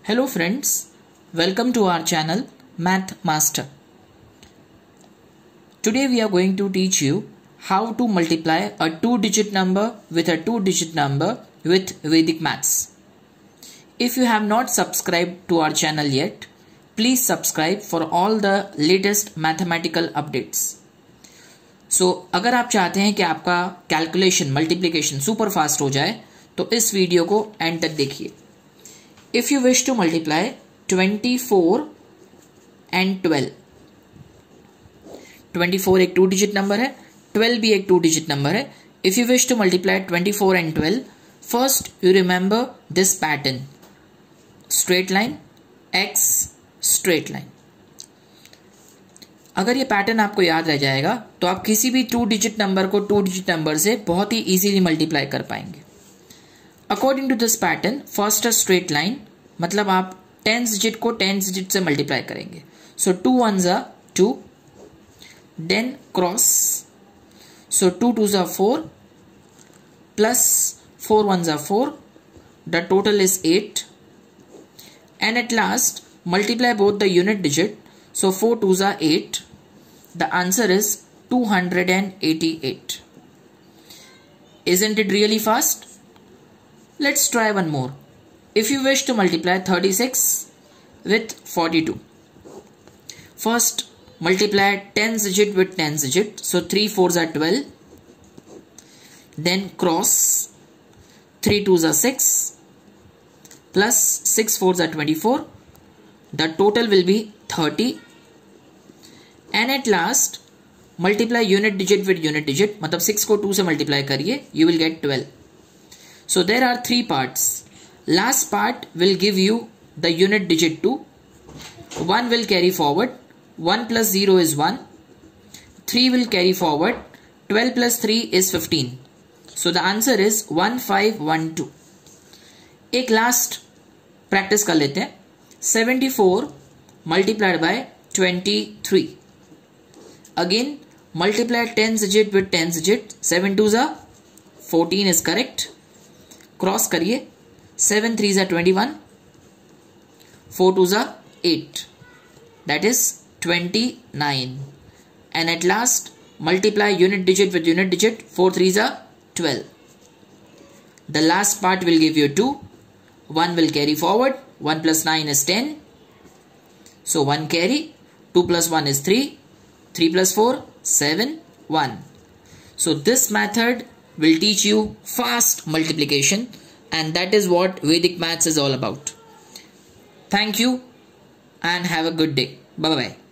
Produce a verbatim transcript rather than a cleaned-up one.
Hello friends, welcome to our channel Math Master. Today we are going to teach you how to multiply a two digit number with a two digit number with Vedic Maths. If you have not subscribed to our channel yet, please subscribe for all the latest mathematical updates. So अगर आप चाहते हैं कि आपका calculation multiplication super fast हो जाए तो इस वीडियो को एंड तक देखिए. If you wish to multiply twenty-four and twelve, twenty-four एक टू डिजिट नंबर है, twelve भी एक टू डिजिट नंबर है. If you wish to multiply twenty-four and twelve, first you remember this pattern: straight line, x, straight line. अगर ये pattern आपको याद रह जाएगा तो आप किसी भी टू डिजिट नंबर को टू डिजिट नंबर से बहुत ही इजीली मल्टीप्लाई कर पाएंगे. According to this pattern, first a straight line, मतलब आप टेंस डिजिट को टेंस डिजिट से मल्टीप्लाई करेंगे. सो टू वन जा two, then cross, so two two जा फोर, प्लस फोर वन जा four, the total is eight, and at last multiply both the unit digit. So four two जा eight, the answer is two hundred eighty-eight. Isn't it really fast? Let's try one more. If you wish to multiply thirty-six with forty-two, first multiply tens digit with tens digit. So three fours are twelve. Then cross, three twos are six, plus six fours are twenty-four. The total will be thirty. And at last multiply unit digit with unit digit. मतलब six को two से multiply करिए, you will get twelve. So there are three parts. Last part will give you the unit digit two. one will carry forward. one plus zero is one. three will carry forward. twelve plus three is fifteen. So the answer is one five one two. एक last practice कर लेते हैं. seventy-four multiplied by twenty-three. Again multiply tens digit with tens digit. seven twos are fourteen is correct. Cross करिए, seven three जा twenty one, four two जा eight, that is twenty nine. And at last multiply unit digit with unit digit. Four three जा twelve. The last part will give you two. One will carry forward. One plus nine is ten. So one carry. Two plus one is three. Three plus four seven. One. So this method will teach you fast multiplication, and that is what Vedic Maths is all about. Thank you and have a good day. Bye bye.